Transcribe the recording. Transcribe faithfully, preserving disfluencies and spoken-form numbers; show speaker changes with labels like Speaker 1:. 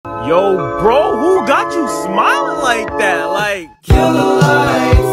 Speaker 1: Yo, bro, who got you smiling like that? Like,
Speaker 2: kill the lights.